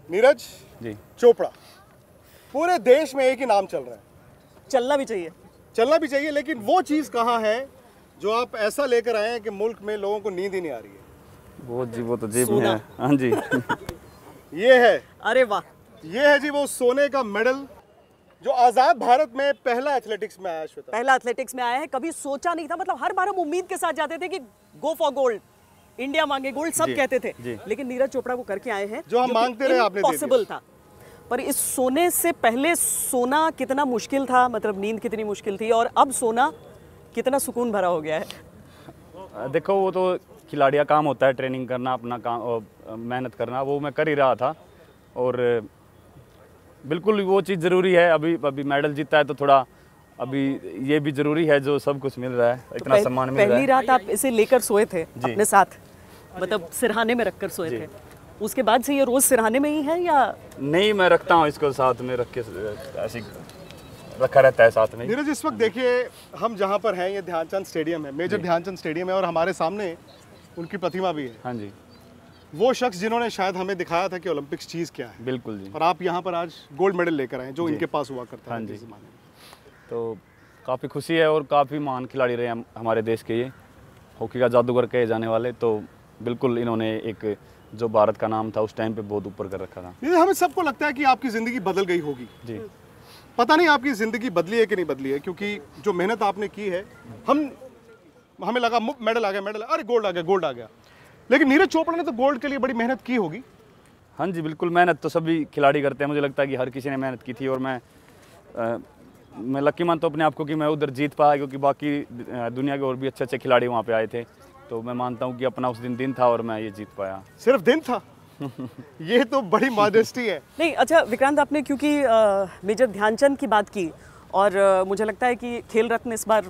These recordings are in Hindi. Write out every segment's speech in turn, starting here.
नीरज जी चोपड़ा, पूरे देश में एक ही नाम चल रहा है, चलना भी चाहिए। चलना भी चाहिए, लेकिन वो चीज़ कहाँ है जो आप ऐसा लेकर आए हैं कि मुल्क में लोगों को नींद ही नहीं आ रही है? वो तो जेब में सोना। है। हाँ जी। ये है, अरे वाह, ये है जी वो सोने का मेडल जो आज़ाद भारत में पहला एथलेटिक्स में आया। श्वेता, पहला एथलेटिक्स में आया है, कभी सोचा नहीं था। मतलब हर बार हम उम्मीद के साथ जाते थे कि गो फॉर गोल्ड, इंडिया मांगे गोल्ड, सब जी, कहते थे। जी। लेकिन नीरज चोपड़ा को करके आए हैं जो हम मांगते रहे, आपने दे दिया। पॉसिबल था। पर इस सोने से पहले सोना कितना मुश्किल था, मतलब नींद कितनी मुश्किल थी, और अब सोना कितना सुकून भरा हो गया है। देखो वो तो खिलाड़िया काम होता है, ट्रेनिंग करना, अपना काम मेहनत करना, वो मैं कर ही रहा था। और बिल्कुल वो चीज़ ज़रूरी है। अभी मेडल जीता है तो थोड़ा अभी ये भी ज़रूरी है, जो सब कुछ मिल रहा है, इतना सम्मान मिल रहा पहली है। रात आप इसे लेकर सोए थे जी। अपने साथ, मतलब सिरहाने में रखकर सोए थे। उसके बाद से ये रोज सिरहाने में ही है या? नहीं, मैं रखता हूँ इसको साथ में, रख के ऐसे रखा रहता है साथ में। नीरज इस वक्त देखिए हम जहाँ पर हैं, ये ध्यानचंद स्टेडियम है, मेजर ध्यानचंद स्टेडियम है, और हमारे सामने उनकी प्रतिमा भी है। हाँ जी, वो शख्स जिन्होंने शायद हमें दिखाया था कि ओलंपिक्स चीज़ क्या है, बिल्कुल जी। और आप यहाँ पर आज गोल्ड मेडल लेकर आए जो इनके पास हुआ करता हाँ है जी। इस ज़माने में। तो काफ़ी खुशी है, और काफ़ी महान खिलाड़ी रहे हमारे देश के, ये हॉकी का जादूगर कहे जाने वाले। तो बिल्कुल इन्होंने एक जो भारत का नाम था उस टाइम पे बहुत ऊपर कर रखा था। ये हमें सबको लगता है कि आपकी ज़िंदगी बदल गई होगी। जी, पता नहीं आपकी ज़िंदगी बदली है कि नहीं बदली है, क्योंकि जो मेहनत आपने की है, हमें लगा मेडल आ गया, मेडल, अरे गोल्ड आ गया, गोल्ड आ गया। लेकिन नीरज चोपड़ा ने तो गोल्ड के लिए बड़ी मेहनत की होगी। हाँ जी, बिल्कुल। मेहनत तो सभी खिलाड़ी करते हैं, मुझे लगता है कि हर किसी ने मेहनत की थी। और मैं लकी मानता हूँ अपने आप को कि मैं उधर जीत पाया, क्योंकि बाकी दुनिया के और भी अच्छे अच्छे खिलाड़ी वहाँ पे आए थे। तो मैं मानता हूँ कि अपना उस दिन था और मैं ये जीत पाया। सिर्फ दिन था? ये तो बड़ी मॉडेस्टी है। नहीं, अच्छा विक्रांत, आपने क्योंकि मेजर ध्यानचंद की बात की, और मुझे लगता है कि खेल रत्न इस बार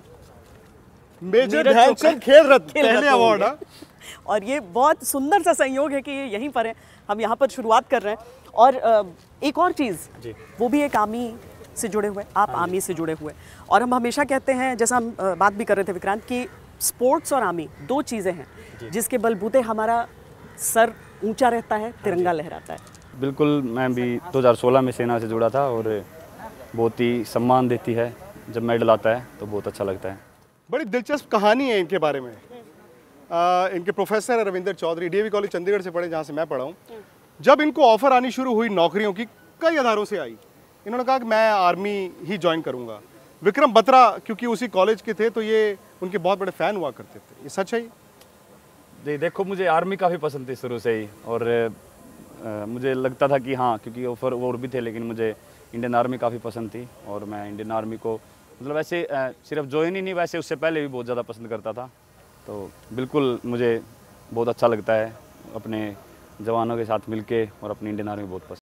मेजर ध्यानचंद खेल रत्न पहले अवार्ड। और ये बहुत सुंदर सा संयोग है कि ये यहीं पर है, हम यहाँ पर शुरुआत कर रहे हैं। और एक और चीज़, वो भी एक आर्मी से जुड़े हुए, आप आर्मी से जुड़े हुए, और हम हमेशा कहते हैं, जैसा हम बात भी कर रहे थे विक्रांत, कि स्पोर्ट्स और आर्मी दो चीज़ें हैं जिसके बलबूते हमारा सर ऊंचा रहता है, तिरंगा लहराता है। बिल्कुल, मैं भी 2016 में सेना से जुड़ा था, और बहुत ही सम्मान देती है जब मेडल आता है, तो बहुत अच्छा लगता है। बड़ी दिलचस्प कहानी है इनके बारे में। इनके professor Ravinder Chaudhary, DAV college Chandigarh से पढ़े, जहाँ से मैं पढ़ा हूँ। जब इनको ऑफर आनी शुरू हुई नौकरियों की, कई आधारों से आई, इन्होंने कहा कि मैं आर्मी ही ज्वाइन करूँगा। विक्रम बत्रा क्योंकि उसी कॉलेज के थे, तो ये उनके बहुत बड़े फ़ैन हुआ करते थे। ये सच है? देखो, मुझे आर्मी काफ़ी पसंद थी शुरू से ही, और मुझे लगता था कि हाँ, क्योंकि ऑफर और भी थे, लेकिन मुझे इंडियन आर्मी काफ़ी पसंद थी। और मैं इंडियन आर्मी को मतलब वैसे सिर्फ ज्वाइन ही नहीं, वैसे उससे पहले भी बहुत ज़्यादा पसंद करता था। तो बिल्कुल मुझे बहुत अच्छा लगता है अपने जवानों के साथ मिलके, और अपनी इंडियन आर्मी बहुत पसंद।